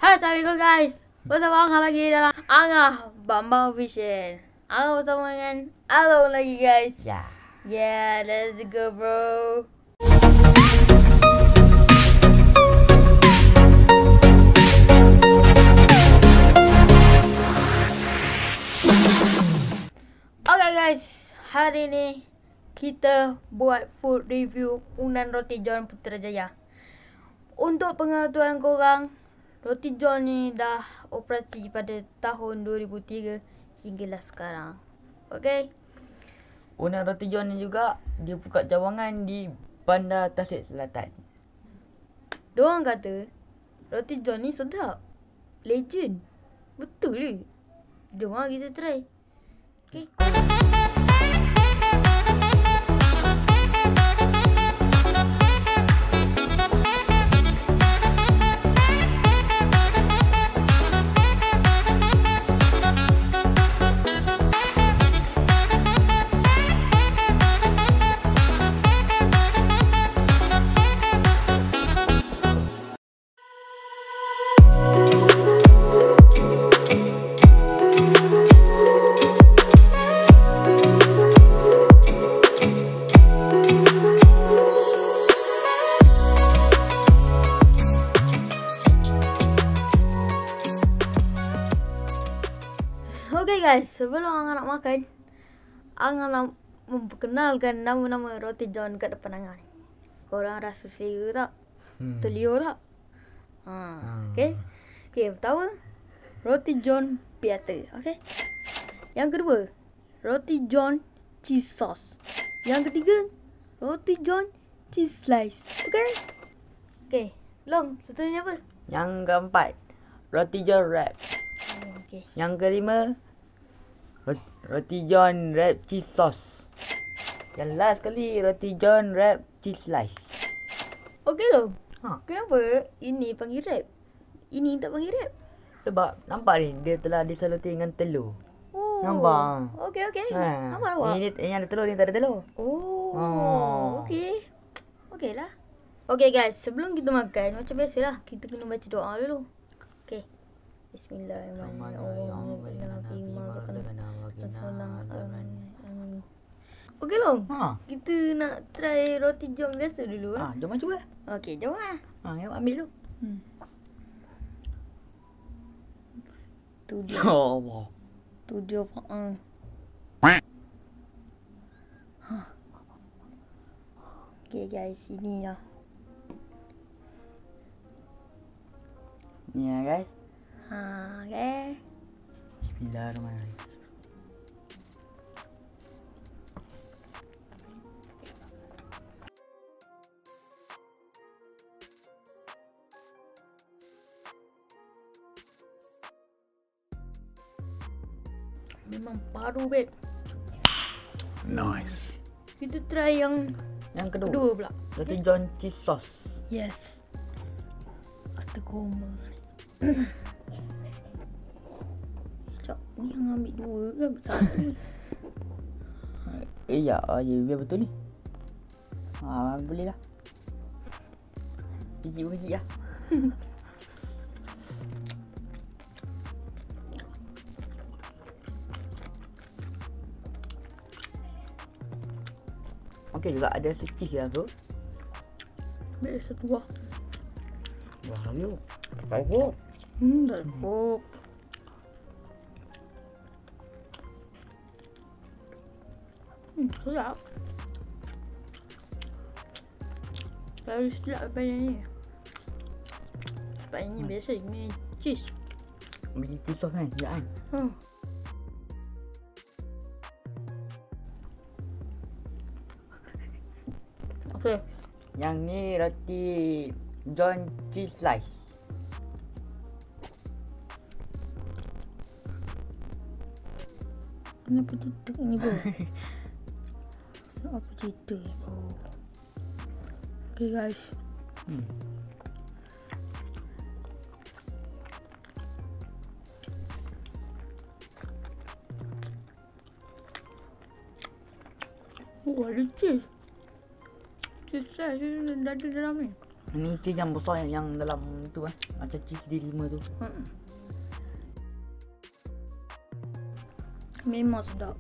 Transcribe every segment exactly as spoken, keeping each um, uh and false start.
Hai, Assalamualaikum guys. Bersama Angah lagi dalam Angah Bambang Vision. Angah bersama dengan Along lagi guys. Ya. Yeah, let's go bro. Okay guys, hari ni kita buat food review unan roti john Putrajaya. Untuk pengetahuan korang, roti john ni dah operasi pada tahun dua ribu tiga hinggalah sekarang. Okay? Unan roti john ni juga dia buka cawangan di Bandar Tasik Selatan. Diorang kata roti john ni sedap. Legend. Betul ke? Jom lah kita try. Okay. Okay guys, sebelum Angah nak makan, Angah nak memperkenalkan nama-nama roti john kat depan Angah ni. Korang rasa selera tak? Hmm. Terliur tak? Ha, Hmm. okay. Okay, pertama, roti john biasa. Okay. Yang kedua, roti john cheese sauce. Yang ketiga, roti john cheese slice. Okay. Okay, Long, satunya apa? Yang keempat, roti john wrap. Oh, okay. Yang kelima, roti, roti john wrap cheese sauce. Yang last kali, roti john wrap cheese slice. Okay Long. Ha. Kenapa ini panggil wrap? Ini tak panggil wrap? Sebab nampak ni dia telah disaluti dengan telur. Oh. Nampak? Okay, okay. Ha. Nampak nampak? Ini yang ada telur, ni tak ada telur. Oh. Oh. Okay. Okay lah. Okay guys, sebelum kita makan, macam biasalah, kita kena baca doa dulu. Okay. Bismillahirrahmanirrahim. Okay Long. Ha. Kita nak try roti john biasa dulu Ha, lah. jom cuba. Okay, jom lah. Ha, awak ambil dulu. Hmm. Tu dia. Ya Allah. Tu dia Pak Ang. Ha. Okay guys, ini lah. Ni ya guys. Ha, okay. Bismillahirrahmanirrahim. Memang paru babe. Nice. Kita try yang Yang kedua, kedua pula. roti john cheese sauce. Yes. Kata koma. Sekejap, ni yang ambil dua ke satu? Eh ya, ya biar betul ni. Ha, boleh lah. Biji-biji lah. Okey juga ada cheese lah tu. Ambil satu buah. Wah, lagi. Bagus. Hmm, tak cukup. Hmm, sedap. Baru sedap daripada ni. Sebab ini Hmm. biasa ni cheese. Biji cheese sauce kan, ya kan? Hmm. Okay. Yang ni roti john cheese slice. Kenapa titik ni bro? Apa cerita ni bro? Okay guys. Hmm. Oh, ada cheese. Cheese slice dah ada dalam ni. Ini cheese yang besar yang, yang dalam tu eh. Macam cheese D lima tu. Hmm. Memang sedap.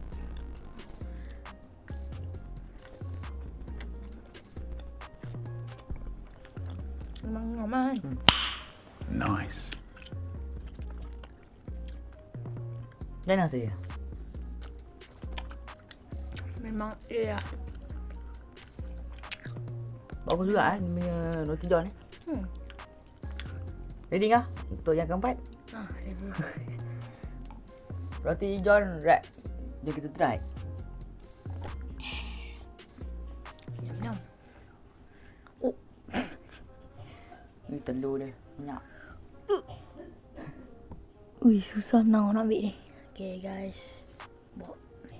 Memang aman. Hmm. Nice. Jangan saya. Memang iya. Bagus juga eh dia punya roti john eh. Hmm. Ready kah untuk yang keempat? Ah, ready. Roti john wrap. Jom kita try. Yum yum. Oh, Ni telur dia banyak. ui susah nak nak ambil ni. Okay guys. Bawa.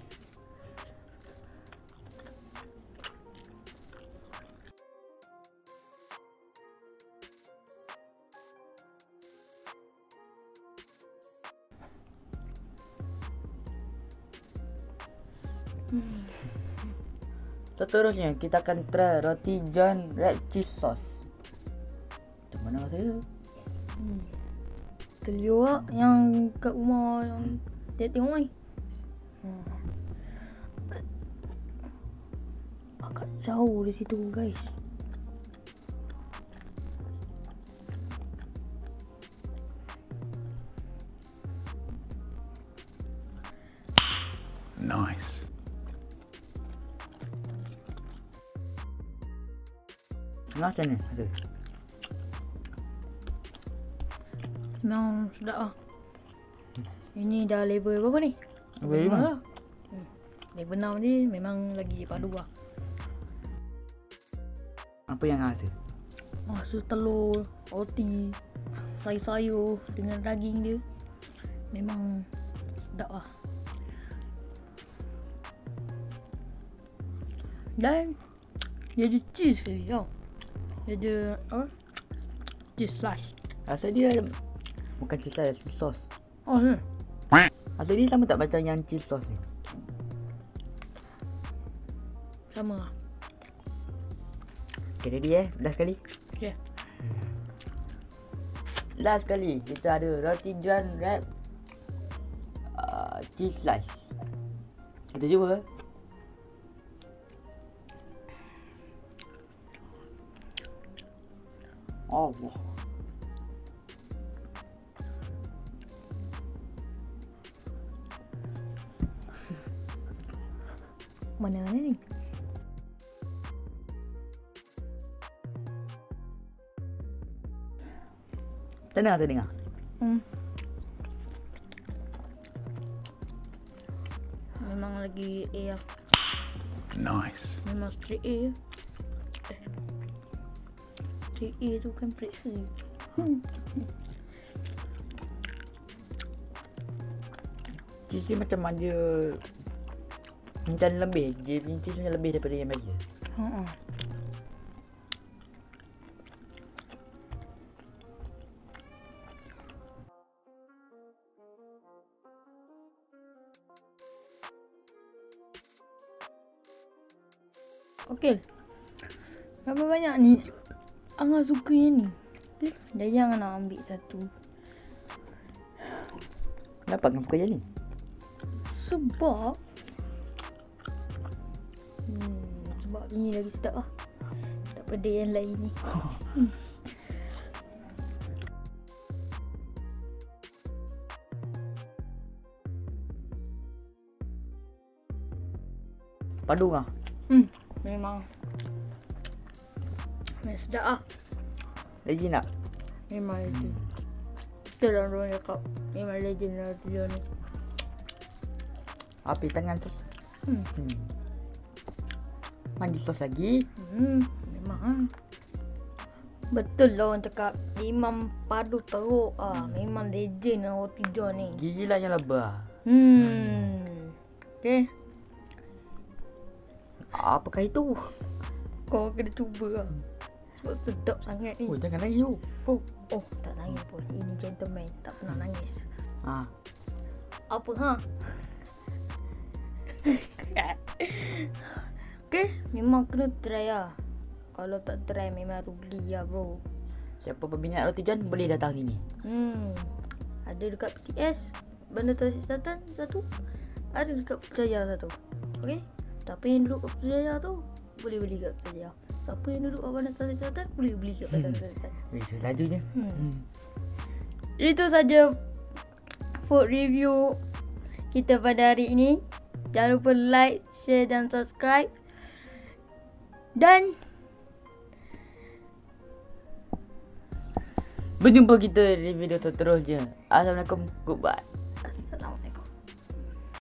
Hmm. Seterusnya kita akan try roti john wrap cheese sauce. Macam mana saya? Hmm. Telur lah yang kat rumah yang dia tengok ni. Hmm. Agak jauh di situ guys. Nice. Macam ni ada. Memang sedap lah. Ini dah level berapa ni? Level lima. lah. Hmm. Level enam ni memang lagi padu lah. Apa yang rasa? Rasa telur, roti, sayur-sayur dengan daging dia. Memang sedap lah. Dan dia ada cheese ke tau. Dia ada apa? Cheese slice. Rasa dia ada, bukan cheese sauce, cheese sauce. Oh hmm. Rasa dia sama tak macam yang cheese sauce ni? Sama lah. Okay, ready eh? Last kali. Okay. Last kali kita ada roti john wrap uh, cheese slice. Kita cuba. Allah. Mana ni? Macam mana rasa dengar? Hmm. Memang lagi A lah. Nice. Memang straight A je. Eh. Straight A tu kan periksa je. Cheese ni macam ada macam lebih. Dia punya cheese macam lebih daripada yang biasa. Haa. Okey. Berapa banyak ni? Angah suka yang ni. Okay. Dah jangan nak ambil satu. Kenapa kau suka yang ni? Sebab hmm, sebab ini lagi sedap lah daripada yang lain ni. hmm. Padu kah? Hmm, memang memang sedap lah. Legend tak? Memang legend. Betul lah orang cakap memang legend lah dia ni. Api tangan tu. Hmm. Hmm. Mandi sos lagi. Hmm, memang ah. Betul lah orang cakap Imam padu teruk ah. Memang legend lah roti john ni. Gila yang lebar. Hmm. Okay. Apakah itu? Kau kena cuba lah. Sebab sedap sangat ni. Oh, jangan nangis tu. Oh, oh tak nangis pun. Ini gentleman. Tak pernah nangis. Ha. Apa ha? Okay. Memang kena try lah. Kalau tak try memang harus beli lah bro. Siapa peminat Roti John boleh datang sini. Hmm. Ada dekat P T S Bandar Tasik Selatan satu. Ada dekat Putrajaya satu. Okey. Siapa yang duduk kat Putrajaya tu boleh beli kat Putrajaya. Siapa yang duduk kat Bandar Tasik Selatan boleh beli kat Bandar Tasik Selatan. Wih, lajunya. Hmm. Hmm. Itu saja food review kita pada hari ini. Jangan lupa like, share dan subscribe. Dan Berjumpa kita di video seterusnya. Assalamualaikum. Goodbye.